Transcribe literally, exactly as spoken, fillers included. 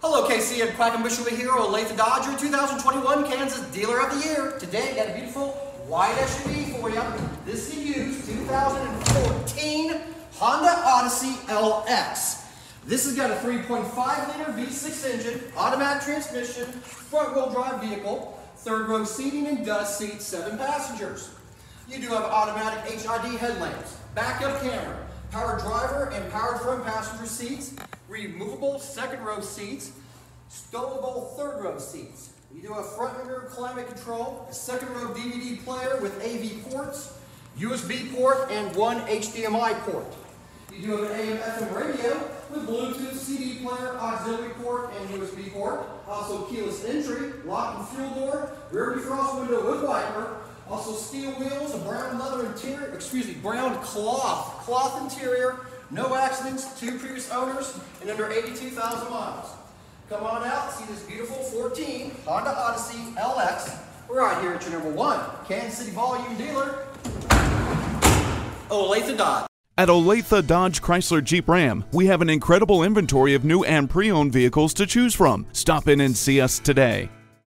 Hello, K C. I'm Quackenbush here, Olathe Dodge, your two thousand twenty-one Kansas Dealer of the Year. Today, I got a beautiful white S U V for you. This is a used two thousand fourteen Honda Odyssey L X. This has got a three point five liter V six engine, automatic transmission, front-wheel drive vehicle, third row seating and dust seats, seven passengers. You do have automatic H I D headlamps, backup camera, power driver and power front passenger seats, removable second row seats, stowable third row seats. You do have front and rear climate control, a second row D V D player with A V ports, U S B port, and one H D M I port. You do have an A M F M radio with Bluetooth, C D player, auxiliary port, and U S B port. Also keyless entry, lock and fuel door, rear defrost window with wiper. Also steel wheels, a brown leather interior, excuse me, brown cloth, cloth interior, no accidents, two previous owners, and under eighty-two thousand miles. Come on out, see this beautiful fourteen Honda Odyssey L X. We're out here at your number one Kansas City volume dealer, Olathe Dodge. At Olathe Dodge Chrysler Jeep Ram, we have an incredible inventory of new and pre-owned vehicles to choose from. Stop in and see us today.